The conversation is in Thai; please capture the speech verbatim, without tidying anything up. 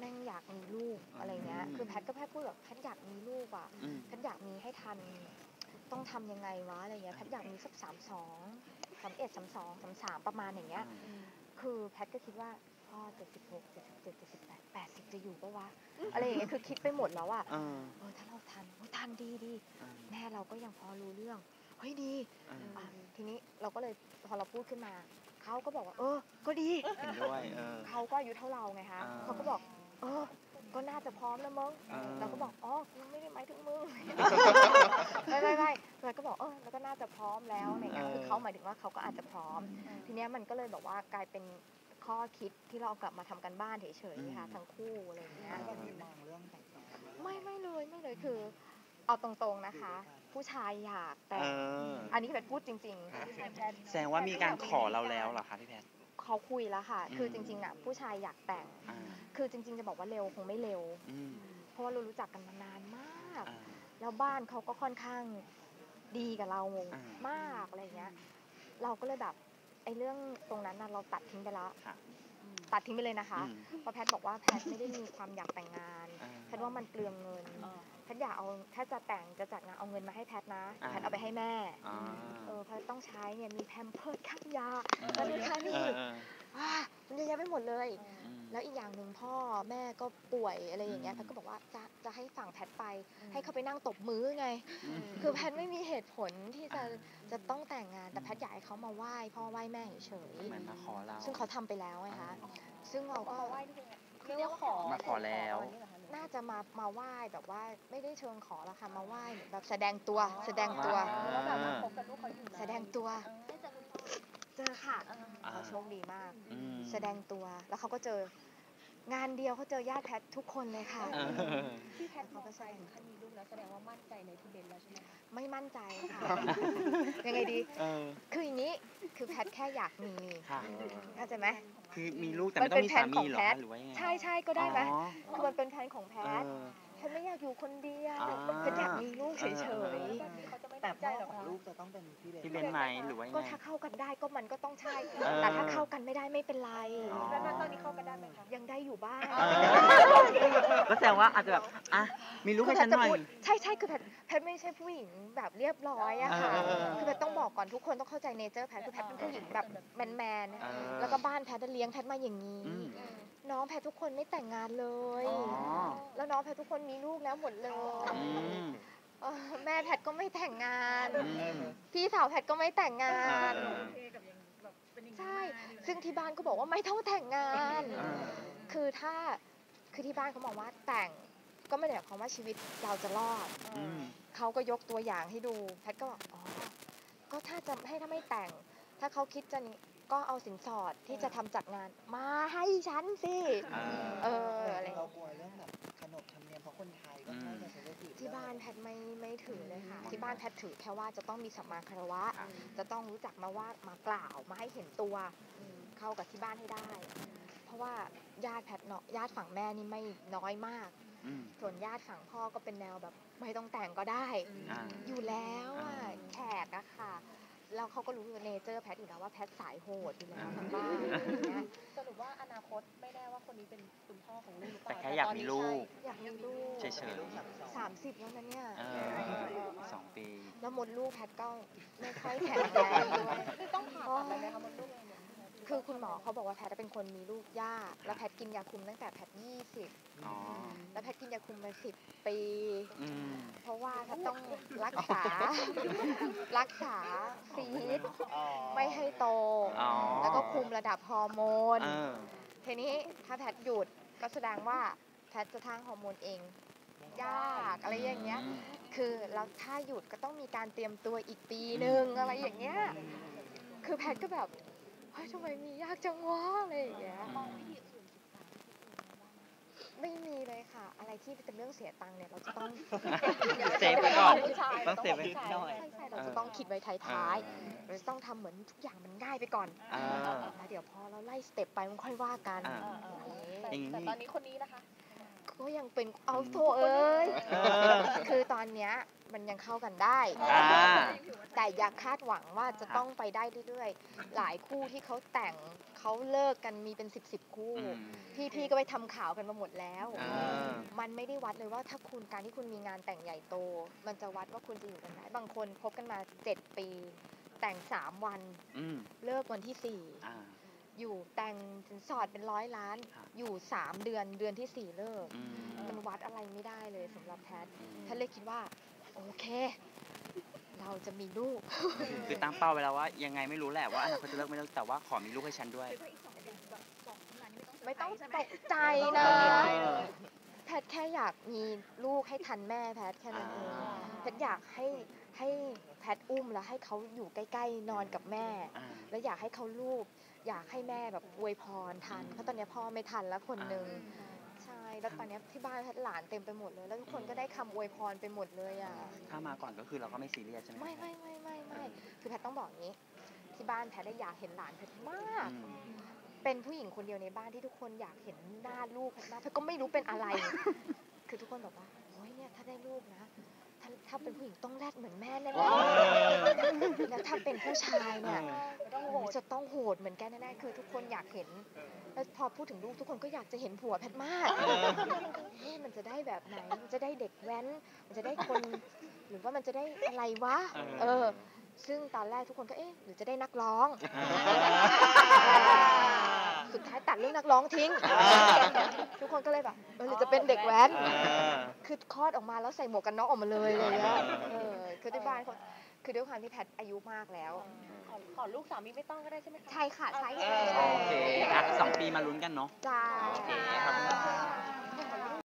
แม่งอยากมีลูกอะไรเงี้ยคือแพทก็แค่พูดแบบแพทอยากมีลูกอ่ะแพทอยากมีให้ทันต้องทำยังไงวะอะไรเงี้ยแพทอยากมีสักสามสองสามเอ็ดสามสองสามสามประมาณอย่างเงี้ยคือแพทก็คิดว่าพ่อเจ็ดสิบหกเจ็ดสิบเจ็ดเจ็ดสิบแปดแปดสิบจะอยู่ปะวะอะไรอย่างเงี้ยคือคิดไปหมดแล้วอ่ะเออถ้าเราทันโอ้ทันดีดีแม่เราก็ยังพอรู้เรื่องเฮ้ยดีทีนี้เราก็เลยพอเราพูดขึ้นมาเขาก็บอกว่าเออก็ดีด้วยเขาก็อายุเท่าเราไงคะเขาก็บอกเออก็น่าจะพร้อมแล้วมั้งเราก็บอกอ๋อยังไม่ได้หมายถึงมึงไม่ไม่ไม่เราก็บอกเออแล้วก็น่าจะพร้อมแล้วอะไรเงี้ยคือเขาหมายถึงว่าเขาก็อาจจะพร้อมทีเนี้ยมันก็เลยบอกว่ากลายเป็นข้อคิดที่เรากลับมาทำกันบ้านเฉยๆค่ะทั้งคู่อะไรเงี้ยไม่ไม่เลยไม่เลยคือเอาตรงๆนะคะผู้ชายอยากแต่อันนี้แบบพูดจริงๆแสดงว่ามีการขอเราแล้วเหรอคะพี่แพทเขาคุยแล้วค่ะคือจริงๆอ่ะผู้ชายอยากแต่งคือจริงๆจะบอกว่าเร็วคงไม่เร็วเพราะว่าเรารู้จักกันมานานมากแล้วบ้านเขาก็ค่อนข้างดีกับเรามากอะไรเงี้ยเราก็เลยแบบไอ้เรื่องตรงนั้นน่ะเราตัดทิ้งไปแล้วตัดทิ้งไปเลยนะคะเพราะแพทบอกว่าแพทไม่ได้มีความอยากแต่งงานแพทว่ามันเปลืองเงินแพทอยากเอาถ้าจะแต่งจะจัดงานเอาเงินมาให้แพทนะแพทเอาไปให้แม่เออแพทต้องใช้เนี่ยมีแพมเพิร์สค่ายาแล้วนี่ค่านี่มันเยอะแยะไปหมดเลยแล้วอีกอย่างหนึ่งพ่อแม่ก็ป่วยอะไรอย่างเงี้ยแพทก็บอกว่าจะจะให้ฝั่งแพทไปให้เขาไปนั่งตบมือไงคือแพทไม่มีเหตุผลที่จะจะต้องแต่งงานแต่แพทอยากให้เขามาไหว้พ่อไหว้แม่เฉยเหมือนมาขอเราซึ่งเขาทำไปแล้วไงคะซึ่งเราก็คือเรียกว่าขอมาขอแล้วน่าจะมามาไหว้แบบว่าไม่ได้เชิงขอแล้วค่ะมาไหว้แบบแสดงตัวแสดงตัวแล้วแบบมาพบกับลูกเขาอยู่แสดงตัวเจอค่ะเขาโชคดีมากแสดงตัวแล้วเขาก็เจองานเดียวเขาเจอญาติแพททุกคนเลยค่ะพี่แพทเขาก็ใช่ถึงขั้นมีลูกแล้วแสดงว่ามั่นใจในพี่เบนแล้วใช่ไหมคะไม่มั่นใจค่ะยังไงดีคืออย่างนี้คือแพทแค่อยากมีเข้าใจไหมคือมีลูกแต่ไม่ต้องมีสามีหรอหรือว่ายังไงใช่ใช่ก็ได้ไหมคือมันเป็นแผนของแพทแพทไม่อยากอยู่คนเดียวแพทอยากมีลูกเฉยๆแต่พ่อของลูกจะต้องเป็นพี่เบนพี่เบนไหมหรือว่ายังไงก็ถ้าเข้ากันได้ก็มันก็ต้องใช่แต่ถ้าเข้ากันไม่ได้ไม่เป็นไรแล้วตอนนี้เข้ากันได้ไหมคะยังได้อยู่บ้างก็แสดงว่าอาจจะแบบอ่ะมีลูกให้ฉันหน่อยใช่ใช่คือแพทแพทไม่ใช่ผู้หญิงแบบเรียบร้อยอะค่ะคือแพทต้องบอกก่อนทุกคนต้องเข้าใจเนเจอร์แพทคือแพทเป็นผู้หญิงแบบแมนๆแล้วก็บ้านแพทเลี้ยงแพทมาอย่างนี้น้องแพททุกคนไม่แต่งงานเลยแล้วน้องแพททุกคนมีลูกแล้วหมดเลยแม่แพทก็ไม่แต่งงานพี่สาวแพทก็ไม่แต่งงานใช่ซึ่งที่บ้านก็บอกว่าไม่ต้องแต่งงานคือถ้าคือที่บ้านเขาบอกว่าแต่งก็ไม่ได้หมายความว่าชีวิตเราจะรอดเขาก็ยกตัวอย่างให้ดูแพทก็บอกอ๋อก็ถ้าจะให้ถ้าไม่แต่งถ้าเขาคิดจะนี่ก็เอาสินสอดที่จะทำจัดงานมาให้ฉันสิเอออะไรเรากลัวเรื่องแบบขนบธรรมเนียมเพราะคนไทยก็ไม่จะใช้ได้ถือที่บ้านแพทไม่ไม่ถือเลยค่ะที่บ้านแพทถือแค่ว่าจะต้องมีสัมมาคารวะจะต้องรู้จักมาว่ามากล่าวมาให้เห็นตัวเข้ากับที่บ้านให้ได้เพราะว่าญาติแพทเนาะญาติฝั่งแม่นี่ไม่น้อยมากส่วนญาติฝั่งพ่อก็เป็นแนวแบบไม่ต้องแต่งก็ได้อยู่แล้วอ่ะแขกอะค่ะแล้วเขาก็รู้เนเจอร์แพทอยู่แล้วว่าแพทสายโหดอยู่แล้วทางบ้านสรุปว่าอนาคตไม่แน่ว่าคนนี้เป็นคุณพ่อของลูกแต่แค่อยากมีลูกอยากมีลูกเฉยๆสามสิบแล้วนะเนี่ยสองปีแล้วมดลูกแพทก็ไม่ค่อยแข็งแรงด้วยต้องผ่าตัดเลยนะคะมดลูกคือคุณหมอเขาบอกว่าแพทเป็นคนมีลูกยากแล้วแพทกินยาคุมตั้งแต่แพทยี่สิบแล้วแพทกินยาคุมมาสิบปีเพราะว่าแพทต้องรักษารักษาฟีดไม่ให้โตแล้วก็คุมระดับฮอร์โมนทีนี้ถ้าแพทหยุดก็แสดงว่าแพทจะทางฮอร์โมนเองยากอะไรอย่างเงี้ยคือแล้วถ้าหยุดก็ต้องมีการเตรียมตัวอีกปีนึงอะไรอย่างเงี้ยคือแพทก็แบบเฮ้ยทำไมมียากจังวะอะไรอย่างเงี้ยไม่มีเลยค่ะอะไรที่เป็นเรื่องเสียตังค์เนี่ยเราจะต้องเซฟไว้ก่อนต้องเซฟไว้หน่อยใช่ใช่เราจะต้องคิดไว้ท้ายๆเราจะต้องทำเหมือนทุกอย่างมันง่ายไปก่อนแล้วเดี๋ยวพอเราไล่สเต็ปไปมันค่อยว่ากันแต่ตอนนี้คนนี้นะคะก็ยังเป็นเอาโถเอ้ยเออคือตอนเนี้ยมันยังเข้ากันได้อ่าแต่อย่าคาดหวังว่าจะต้องไปได้เรื่อยๆ หลายคู่ที่เขาแต่งเขาเลิกกันมีเป็นสิบสิบคู่อืมพี่ๆก็ไปทำข่าวกันมาหมดแล้วอ่ามันไม่ได้วัดเลยว่าถ้าคุณการที่คุณมีงานแต่งใหญ่โต มันจะวัดว่าคุณจะอยู่กันได้บางคนคบกันมาเจ็ดปี แต่งสามวันอืมเลิกวันที่สี่อ่าอยู่แต่งสินสอดเป็นร้อยล้านครับอยู่สามเดือนเดือนที่สี่เลิกอืมมันวัดอะไรไม่ได้เลยสำหรับแพทอืมแพทเลยคิดว่า โอเค เราจะมีลูกคือตั้งเป้าไว้แล้วว่ายังไงไม่รู้แหละว่าอนาคตจะเลิกไม่เลิกแต่ว่าขอมีลูกให้ฉันด้วยไม่ต้องตกใจนะเออแพทแค่อยากมีลูกให้ทันแม่แพทแค่นั้นเองอ่าแพทอยากให้ให้แพทอุ้มแล้วให้เขาอยู่ใกล้ๆนอนกับแม่อ่าแล้วอยากให้เขาลูบอยากให้แม่แบบอวยพรทัน เพราะตอนนี้พ่อไม่ทันแล้วคนหนึ่งใช่ แล้วตอนนี้ที่บ้านแพทหลานเต็มไปหมดเลย แล้วทุกคนก็ได้คำอวยพรไปหมดเลยอ่ะถ้ามาก่อนก็คือเราก็ไม่ซีเรียสใช่ไหมไม่ไม่ไม่ไม่ไม่คือแพทต้องบอกอย่างนี้ ที่บ้านแพทได้อยากเห็นหลานแพทมากอืมเป็นผู้หญิงคนเดียวในบ้านที่ทุกคนอยากเห็นหน้าลูกแพทมากแพทก็ไม่รู้เป็นอะไร คือทุกคนบอกว่าโอ้ยเนี่ยถ้าได้ลูกนะถ้าถ้าเป็นผู้หญิงต้องแรดเหมือนแม่แน่ๆแล้วถ้าเป็นผู้ชายเนี่ยจะต้องโหดเหมือนแกแน่ๆคือทุกคนอยากเห็น แล้วพอพูดถึงลูกทุกคนก็อยากจะเห็นผัวแพทมากเฮ้ยมันจะได้แบบไหน มันจะได้เด็กแว้น มันจะได้คน หรือว่ามันจะได้อะไรวะ เออ ซึ่งตอนแรกทุกคนก็เอ๊ะหรือจะได้นักร้อง สุดท้ายตัดเรื่องนักร้องทิ้ง ทุกคนก็เลยแบบเออหรือจะเป็นเด็กแว้นเออคือคลอดออกมาแล้วใส่หมวกกันน็อกออกมาเลยอะไรเลยเออคือที่บ้านเขาคือด้วยความที่แพทอายุมากแล้วขอขอลูกสามีไม่ต้องก็ได้ใช่ไหมคะใช่ค่ะ ใช่โอเคอ่ะสองปีมาลุ้นกันเนาะจ้าโอเคขอบคุณค่ะ